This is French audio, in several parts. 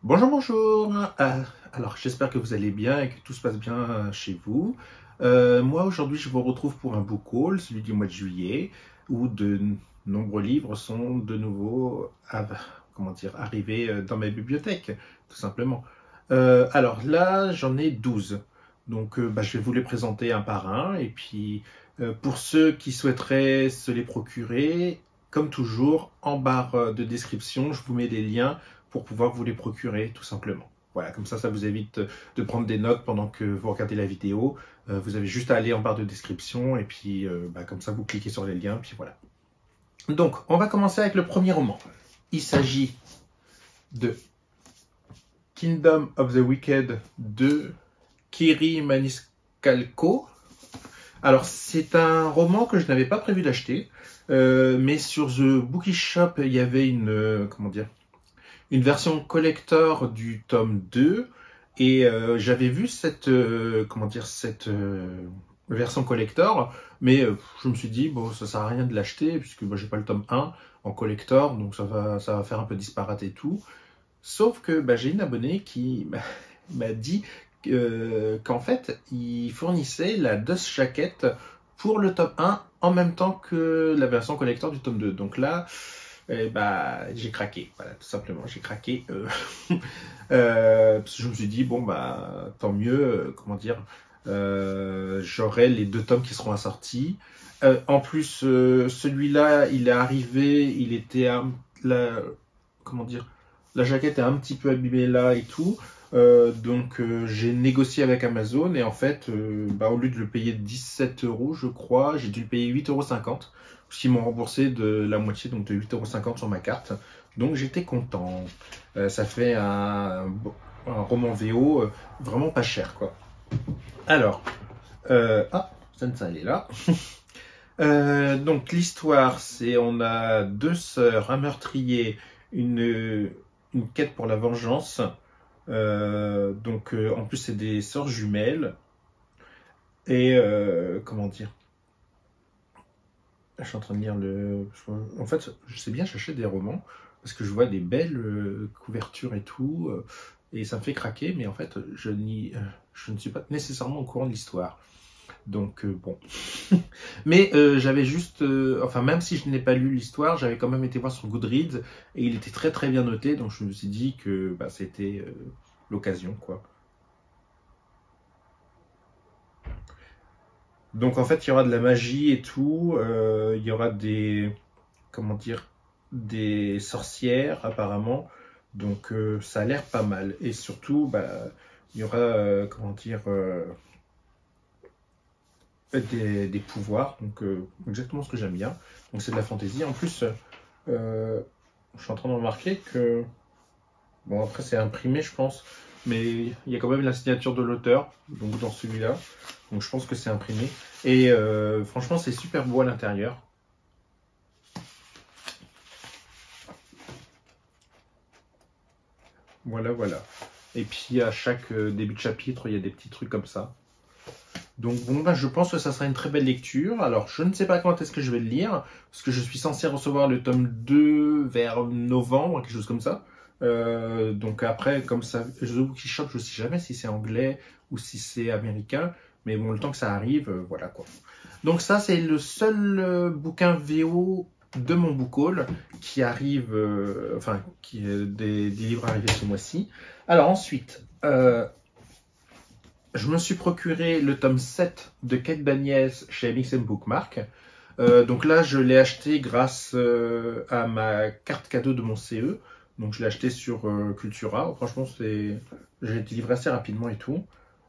Bonjour, bonjour. Alors, j'espère que vous allez bien et que tout se passe bien chez vous. Moi, aujourd'hui, je vous retrouve pour un book haul, celui du mois de juillet, où de nombreux livres sont de nouveau arrivés dans ma bibliothèque, tout simplement. Alors là, j'en ai 12. Donc, je vais vous les présenter un par un. Et puis, pour ceux qui souhaiteraient se les procurer, comme toujours, en barre de description, je vous mets des liens pour pouvoir vous les procurer tout simplement. Voilà, comme ça vous évite de prendre des notes pendant que vous regardez la vidéo. Vous avez juste à aller en barre de description et puis comme ça vous cliquez sur les liens, puis voilà. Donc, on va commencer avec le premier roman. Il s'agit de Kingdom of the Wicked de Kiri Maniscalco. Alors, c'est un roman que je n'avais pas prévu d'acheter, mais sur The Bookish Shop, il y avait une version collector du tome 2 et j'avais vu cette version collector, mais je me suis dit bon, ça sert à rien de l'acheter puisque j'ai pas le tome 1 en collector, donc ça va faire un peu disparate et tout. Sauf que j'ai une abonnée qui m'a dit qu'en fait il fournissait la Dust Jacket pour le tome 1 en même temps que la version collector du tome 2. Donc là, j'ai craqué, voilà, tout simplement, j'ai craqué. Parce que je me suis dit, bon, tant mieux, j'aurai les deux tomes qui seront assortis. En plus, celui-là, il est arrivé, la jaquette est un petit peu abîmée là et tout. Donc j'ai négocié avec Amazon et en fait, au lieu de le payer 17 euros, je crois, j'ai dû le payer 8,50 €. Parce qu'ils m'ont remboursé de la moitié, donc de 8,50 € sur ma carte. Donc j'étais content. Ça fait un roman VO vraiment pas cher, quoi. Alors, Sansa, elle est là. Donc l'histoire, c'est on a deux sœurs, un meurtrier, une quête pour la vengeance. En plus, c'est des sœurs jumelles. Et je suis en train de lire le. En fait, je sais bien chercher des romans parce que je vois des belles couvertures et tout, et ça me fait craquer. Mais en fait, je ne suis pas nécessairement au courant de l'histoire. Donc bon. Mais j'avais juste, même si je n'ai pas lu l'histoire, j'avais quand même été voir sur Goodreads et il était très très bien noté. Donc je me suis dit que c'était l'occasion, quoi. Donc en fait, il y aura de la magie et tout. Il y aura des sorcières apparemment. Donc ça a l'air pas mal. Et surtout, il y aura, des pouvoirs. Donc exactement ce que j'aime bien. Donc c'est de la fantaisie. En plus, je suis en train de remarquer que, bon, après c'est imprimé, je pense. Mais il y a quand même la signature de l'auteur, donc dans celui-là. Donc je pense que c'est imprimé. Et franchement, c'est super beau à l'intérieur. Voilà, voilà. Et puis à chaque début de chapitre, il y a des petits trucs comme ça. Donc bon, je pense que ça sera une très belle lecture. Alors je ne sais pas quand est-ce que je vais le lire, parce que je suis censé recevoir le tome 2 vers novembre, quelque chose comme ça. Donc après, comme ça, The Bookish Shop, je ne sais jamais si c'est anglais ou si c'est américain. Mais bon, le temps que ça arrive, voilà quoi. Donc ça, c'est le seul bouquin VO de mon book haul qui arrive, qui est des livres arrivés ce mois-ci. Alors ensuite, je me suis procuré le tome 7 de Kate Daniels chez MXM Bookmark. Donc là, je l'ai acheté grâce à ma carte cadeau de mon CE. Donc je l'ai acheté sur Cultura. Franchement, j'ai été livré assez rapidement et tout.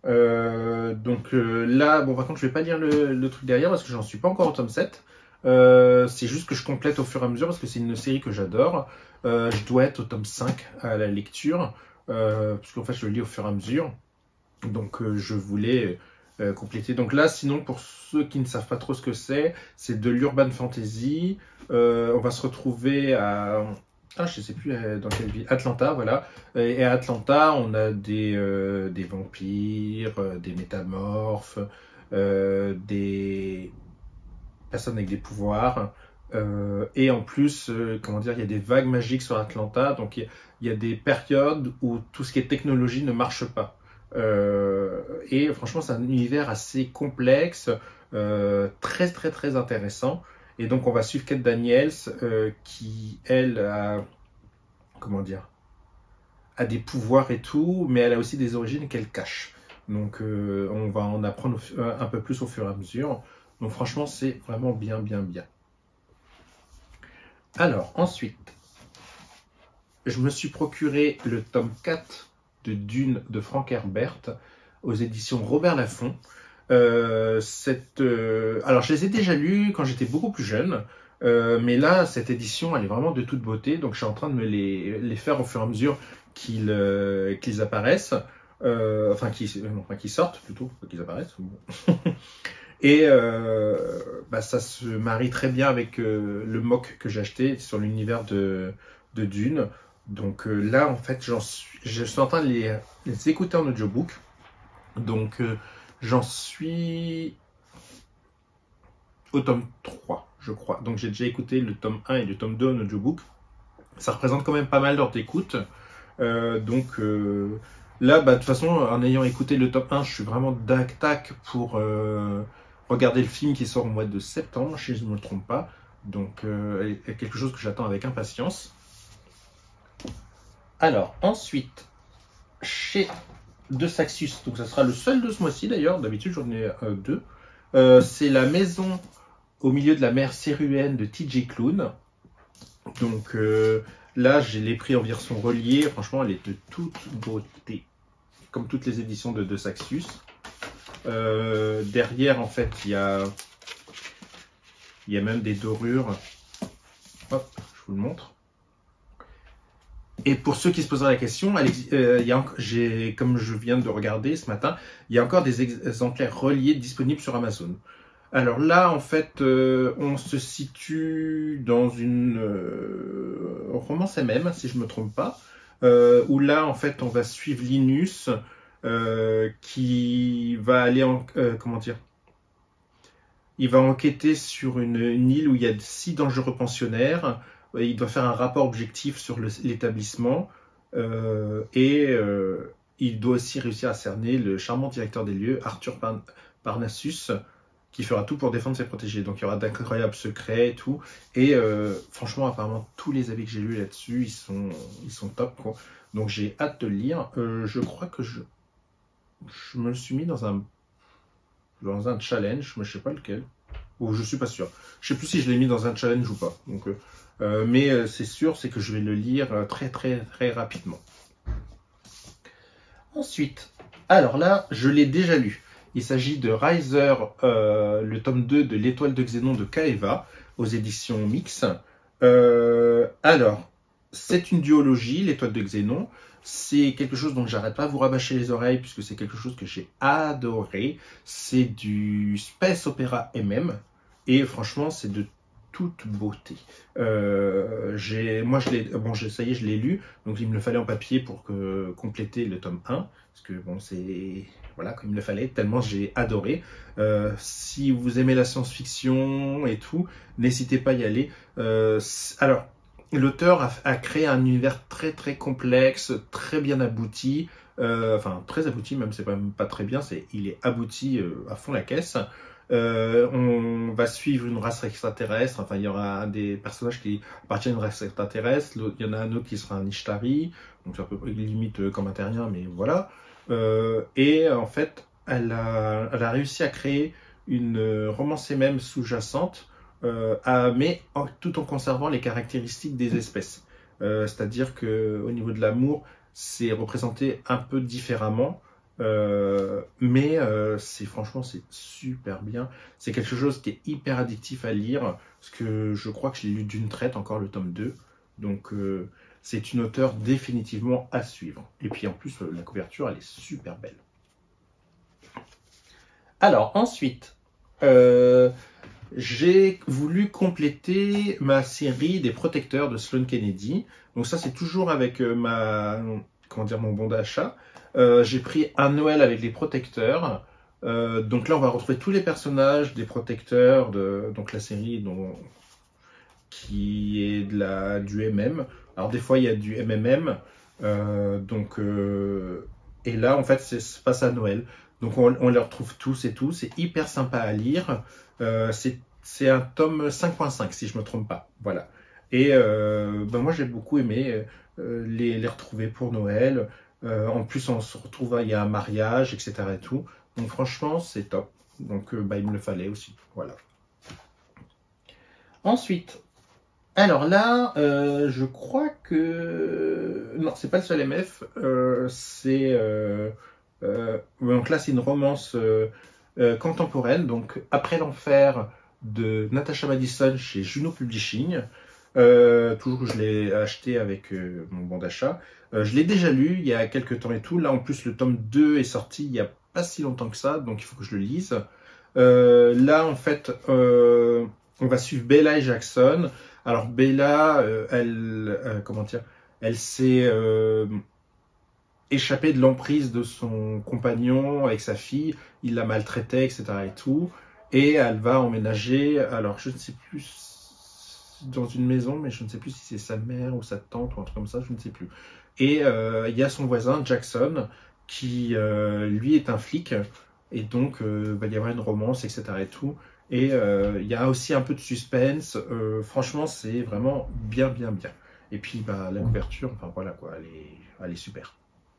Là, bon, par contre, je vais pas lire le truc derrière parce que j'en suis pas encore au tome 7. C'est juste que je complète au fur et à mesure parce que c'est une série que j'adore. Je dois être au tome 5 à la lecture, parce qu'en fait, je le lis au fur et à mesure. Donc, je voulais compléter. Donc là, sinon, pour ceux qui ne savent pas trop ce que c'est de l'urban fantasy. On va se retrouver à... je sais plus dans quelle ville. Atlanta, voilà. Et à Atlanta, on a des vampires, des métamorphes, des personnes avec des pouvoirs. Et en plus, comment dire, il y a des vagues magiques sur Atlanta, donc il y a des périodes où tout ce qui est technologie ne marche pas. Et franchement, c'est un univers assez complexe, très très très intéressant. Et donc, on va suivre Kate Daniels, qui elle a, comment dire, a des pouvoirs et tout, mais elle a aussi des origines qu'elle cache. Donc, on va en apprendre un peu plus au fur et à mesure. Donc, franchement, c'est vraiment bien, bien, bien. Alors, ensuite, je me suis procuré le tome 4 de Dune de Frank Herbert aux éditions Robert Laffont. Alors, je les ai déjà lus quand j'étais beaucoup plus jeune, mais là, cette édition, elle est vraiment de toute beauté, donc je suis en train de me les faire au fur et à mesure qu'ils apparaissent, enfin, qu'ils sortent plutôt, qu'ils apparaissent. Bon. Et ça se marie très bien avec le MOOC que j'ai acheté sur l'univers de Dune. Donc là, en fait, je suis en train de les écouter en audiobook. Donc j'en suis au tome 3, je crois. Donc j'ai déjà écouté le tome 1 et le tome 2 en audiobook. Ça représente quand même pas mal d'heures d'écoute. Là, de toute façon, en ayant écouté le tome 1, je suis vraiment tac pour regarder le film qui sort au mois de septembre, si je ne me trompe pas. Donc, quelque chose que j'attends avec impatience. Alors, ensuite, chez De Saxus, donc ça sera le seul de ce mois-ci d'ailleurs, d'habitude j'en ai deux. C'est La Maison au milieu de la mer Céruenne de TJ Klune. Donc là, je l'ai pris en version reliée. Franchement, elle est de toute beauté, comme toutes les éditions de Saxus. Derrière, en fait, il y a même des dorures. Hop, je vous le montre. Et pour ceux qui se poseraient la question, comme je viens de regarder ce matin, il y a encore des exemplaires reliés disponibles sur Amazon. Alors là, en fait, on se situe dans une romance MM, si je ne me trompe pas, où là, en fait, on va suivre Linus, qui va aller comment dire, il va enquêter sur une île où il y a 6 dangereux pensionnaires. Il doit faire un rapport objectif sur l'établissement et il doit aussi réussir à cerner le charmant directeur des lieux, Arthur Parnassus, qui fera tout pour défendre ses protégés. Donc il y aura d'incroyables secrets et tout. Et franchement, apparemment, tous les avis que j'ai lus là-dessus, ils sont top, quoi. Donc j'ai hâte de le lire. Je crois que je me le suis mis dans un challenge, mais je sais pas lequel. Ou je suis pas sûr. Je sais plus si je l'ai mis dans un challenge ou pas. Donc, mais c'est sûr, c'est que je vais le lire très très très rapidement. Ensuite, alors là, je l'ai déjà lu. Il s'agit de Riser, le tome 2 de l'Étoile de Xénon de Kaeva, aux éditions Mix. Alors, c'est une duologie, l'Étoile de Xénon. C'est quelque chose dont j'arrête pas de vous rabâcher les oreilles, puisque c'est quelque chose que j'ai adoré. C'est du space opéra MM, et franchement, c'est de toute beauté. Ça y est, je l'ai lu, donc il me le fallait en papier pour compléter le tome 1, parce que bon, c'est voilà, comme il me le fallait, tellement j'ai adoré. Si vous aimez la science-fiction et tout, n'hésitez pas à y aller. Alors, l'auteur a créé un univers très très complexe, très bien abouti, enfin très abouti, même c'est pas très bien, il est abouti à fond la caisse. On va suivre une race extraterrestre, enfin il y aura des personnages qui appartiennent à une race extraterrestre, il y en a un autre qui sera un Ishtari, donc c'est un peu limite comme un terrien, mais voilà. Et en fait, elle a réussi à créer une romance même sous-jacente, mais tout en conservant les caractéristiques des espèces. C'est-à-dire qu'au niveau de l'amour, c'est représenté un peu différemment. Mais franchement c'est super bien. C'est quelque chose qui est hyper addictif à lire, parce que je crois que je l'ai lu d'une traite, encore le tome 2. Donc c'est une auteure définitivement à suivre. Et puis en plus la couverture elle est super belle. Alors ensuite, j'ai voulu compléter ma série des protecteurs de Sloane Kennedy. Donc ça c'est toujours avec mon bon d'achat. J'ai pris un Noël avec les protecteurs. Donc là, on va retrouver tous les personnages des protecteurs, donc la série dont qui est du MM. Alors des fois il y a du MMM, et là en fait ça se passe à Noël. Donc on les retrouve tous et tout, c'est hyper sympa à lire. C'est un tome 5.5 si je me trompe pas. Voilà. Et moi j'ai beaucoup aimé les retrouver pour Noël. En plus on se retrouve, il y a un mariage, etc. et tout. Donc franchement c'est top. Donc il me le fallait aussi. Voilà. Ensuite, alors là, je crois que... Non, c'est pas le seul MF, donc là, c'est une romance contemporaine, donc Après l'enfer de Natasha Madison chez Juno Publishing. Toujours, je l'ai acheté avec mon bon d'achat. Je l'ai déjà lu il y a quelques temps et tout. Là, en plus, le tome 2 est sorti il y a pas si longtemps que ça, donc il faut que je le lise. Là, en fait, on va suivre Bella et Jackson. Alors Bella, comment dire, elle s'est échappée de l'emprise de son compagnon avec sa fille. Il la maltraitait, etc. et tout. Et elle va emménager. Alors je ne sais plus dans une maison, mais je ne sais plus si c'est sa mère ou sa tante ou un truc comme ça, je ne sais plus. Et il y a son voisin Jackson qui lui est un flic. Et donc, va y avoir une romance, etc. et tout. Et il y a aussi un peu de suspense. Franchement, c'est vraiment bien, bien, bien. Et puis, la couverture, enfin voilà quoi, elle est super.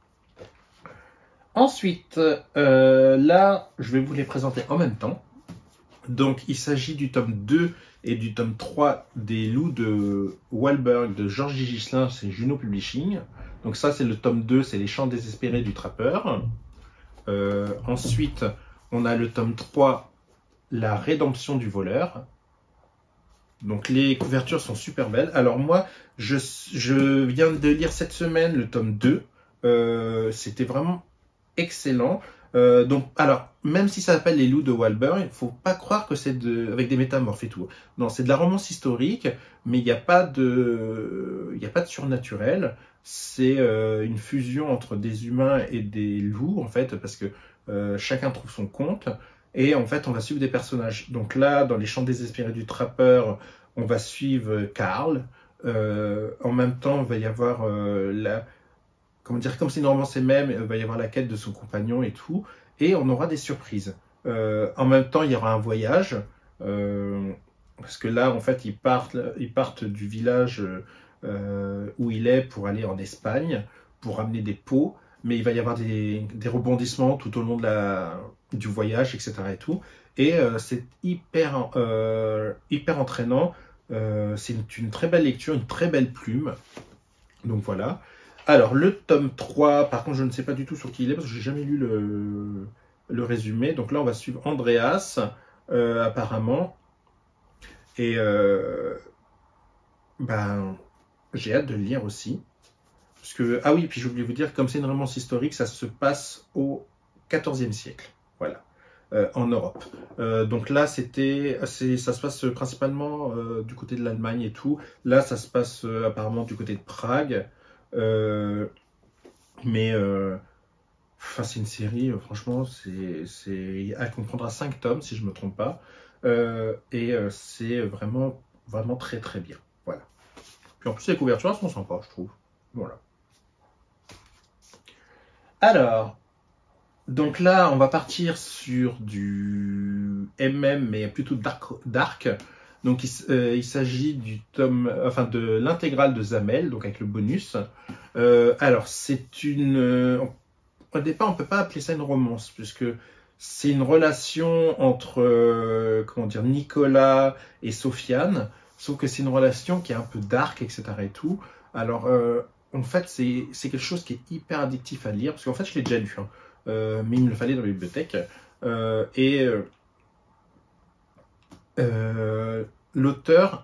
Ensuite, là, je vais vous les présenter en même temps. Donc, il s'agit du tome 2 et du tome 3 des Loups de Wahlberg de Georges Gislin, c'est Juno Publishing. Donc ça, c'est le tome 2, c'est Les Chants désespérés du trappeur. Ensuite, on a le tome 3, La rédemption du voleur. Donc les couvertures sont super belles. Alors moi, je viens de lire cette semaine le tome 2. C'était vraiment excellent. Alors, même si ça s'appelle Les Loups de Wahlberg, il ne faut pas croire que c'est avec des métamorphes et tout. Non, c'est de la romance historique, mais il n'y a pas de surnaturel. C'est une fusion entre des humains et des loups, en fait, parce que chacun trouve son compte. Et en fait, on va suivre des personnages. Donc là, dans Les Chants désespérés du trappeur, on va suivre Karl. En même temps, il va y avoir comment dire, comme c'est une romance même, il va y avoir la quête de son compagnon et tout. Et on aura des surprises. En même temps, il y aura un voyage. Parce que là, en fait, ils partent du village où il est pour aller en Espagne, pour ramener des pots. Mais il va y avoir des rebondissements tout au long du voyage, etc. et tout. Et c'est hyper entraînant. C'est une très belle lecture, une très belle plume. Donc voilà. Alors, le tome 3, par contre, je ne sais pas du tout sur qui il est, parce que j'ai jamais lu le résumé. Donc là, on va suivre Andreas, apparemment. Et j'ai hâte de le lire aussi. Parce que, ah oui, puis j'ai oublié de vous dire, comme c'est une romance historique, ça se passe au XIVe siècle. Voilà. En Europe. Donc là, ça se passe principalement du côté de l'Allemagne et tout. Là, ça se passe apparemment du côté de Prague. Mais c'est une série, franchement, elle comprendra 5 tomes si je me trompe pas. C'est vraiment, vraiment très très bien. Voilà. Puis en plus, les couvertures sont sympas, je trouve. Voilà. Alors, donc là, on va partir sur du MM, mais plutôt dark. Donc il s'agit du tome, enfin de l'intégrale de Zamel, donc avec le bonus. Alors au départ on peut pas appeler ça une romance puisque c'est une relation entre comment dire Nicolas et Sofiane, sauf que c'est une relation qui est un peu dark, etc. et tout. Alors en fait c'est quelque chose qui est hyper addictif à lire parce qu'en fait je l'ai déjà lu, hein, mais il me le fallait dans la bibliothèque l'auteur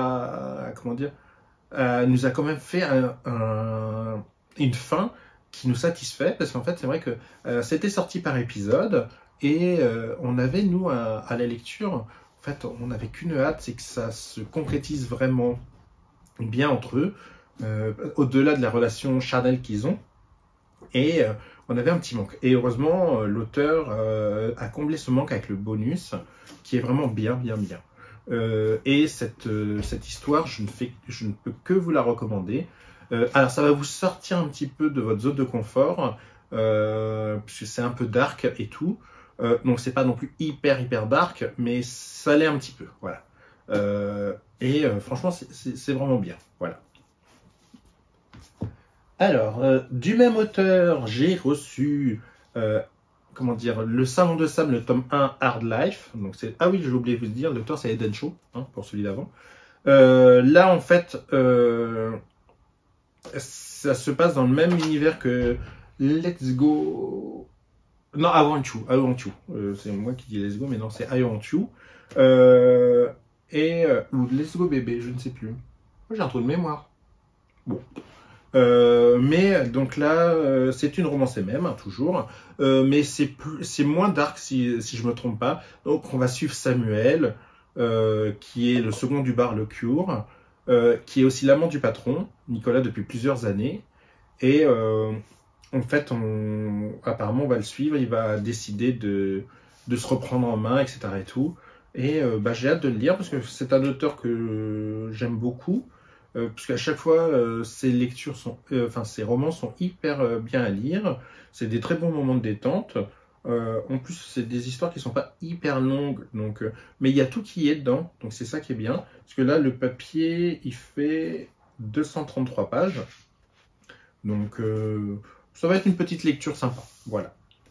nous a quand même fait une fin qui nous satisfait parce qu'en fait c'est vrai que c'était sorti par épisode et on avait nous à la lecture, en fait on n'avait qu'une hâte, c'est que ça se concrétise vraiment bien entre eux, au-delà de la relation charnelle qu'ils ont. Et on avait un petit manque. Et heureusement, l'auteur a comblé ce manque avec le bonus, qui est vraiment bien, bien, bien. Et cette histoire, je ne peux que vous la recommander. Alors ça va vous sortir un petit peu de votre zone de confort, puisque c'est un peu dark et tout. Donc c'est pas non plus hyper dark, mais ça l'est un petit peu, voilà. Franchement, c'est vraiment bien, voilà. Alors, du même auteur, j'ai reçu, comment dire, Le Salon de Sam, le tome 1, Hard Life. Donc ah oui, j'ai oublié de vous dire, l'auteur c'est Eden Shaw, hein, pour celui d'avant. Là, en fait, ça se passe dans le même univers que Let's Go... Non, I Want You. C'est moi qui dis Let's Go, mais non, c'est I Want You. Ou Let's Go Bébé, je ne sais plus. J'ai un trou de mémoire. Bon. Mais donc là, c'est une romance même, hein, toujours. Mais c'est moins dark si je me trompe pas. Donc on va suivre Samuel, qui est le second du bar Le Cure, qui est aussi l'amant du patron, Nicolas, depuis plusieurs années. Et en fait, apparemment, on va le suivre. Il va décider de se reprendre en main, etc. et tout. Et j'ai hâte de le lire parce que c'est un auteur que j'aime beaucoup. Parce qu'à chaque fois, ses romans sont hyper bien à lire. C'est des très bons moments de détente. En plus, c'est des histoires qui sont pas hyper longues, donc, mais il y a tout qui est dedans, donc c'est ça qui est bien. Parce que là, le papier, il fait 233 pages. Donc, ça va être une petite lecture sympa. Voilà.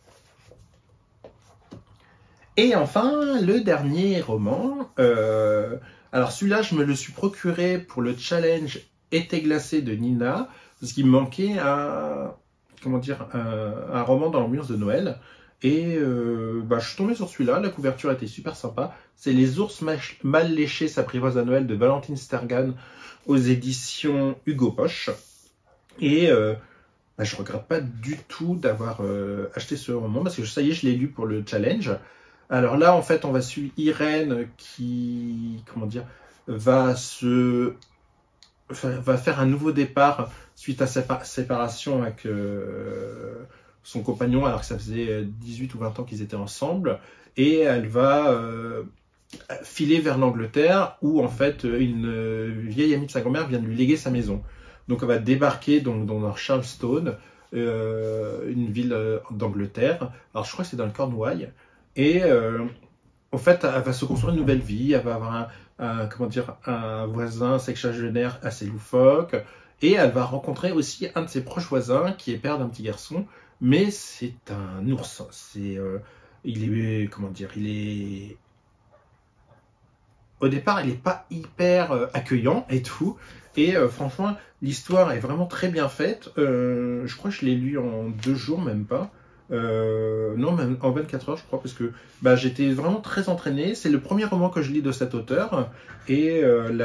Et enfin, le dernier roman. Alors celui-là, je me le suis procuré pour le challenge Été glacé de Nina, parce qu'il me manquait un roman dans l'ambiance de Noël. Et je suis tombé sur celui-là, la couverture était super sympa. C'est Les ours mal léchés s'apprivoisent à Noël de Valentine Stergan aux éditions Hugo Poche. Et je regrette pas du tout d'avoir acheté ce roman, parce que ça y est, je l'ai lu pour le challenge. Alors là, en fait, on va suivre Irène qui, va faire un nouveau départ suite à sa séparation avec son compagnon, alors que ça faisait 18 ou 20 ans qu'ils étaient ensemble. Et elle va filer vers l'Angleterre, où en fait, une vieille amie de sa grand-mère vient de lui léguer sa maison. Donc elle va débarquer dans Charleston, une ville d'Angleterre. Alors je crois que c'est dans le Cornouailles. Et en fait, elle va se construire une nouvelle vie. Elle va avoir un voisin sexagénaire assez loufoque. Et elle va rencontrer aussi un de ses proches voisins qui est père d'un petit garçon. Mais c'est un ours. Au départ, il n'est pas hyper accueillant et tout. Et franchement, l'histoire est vraiment très bien faite. Je crois que je l'ai lu en 2 jours, même pas. Non, même en 24 heures, je crois, parce que j'étais vraiment très entraîné. C'est le premier roman que je lis de cet auteur. Et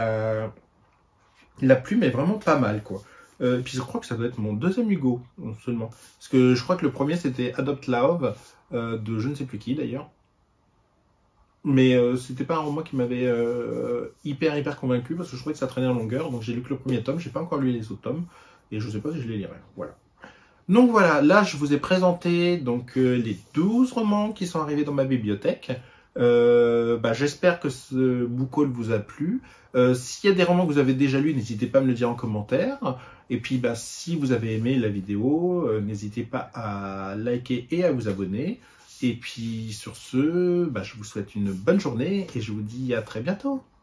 la plume est vraiment pas mal, quoi. Puis je crois que ça doit être mon deuxième Hugo, seulement. Parce que je crois que le premier, c'était Adopt Love, de je ne sais plus qui, d'ailleurs. Mais c'était pas un roman qui m'avait hyper convaincu, parce que je trouvais que ça traînait en longueur. Donc j'ai lu que le premier tome, j'ai pas encore lu les autres tomes. Et je sais pas si je les lirai. Voilà. Donc voilà, là je vous ai présenté les 12 romans qui sont arrivés dans ma bibliothèque. J'espère que ce book haul vous a plu. S'il y a des romans que vous avez déjà lus, n'hésitez pas à me le dire en commentaire. Et puis si vous avez aimé la vidéo, n'hésitez pas à liker et à vous abonner. Et puis sur ce, je vous souhaite une bonne journée et je vous dis à très bientôt.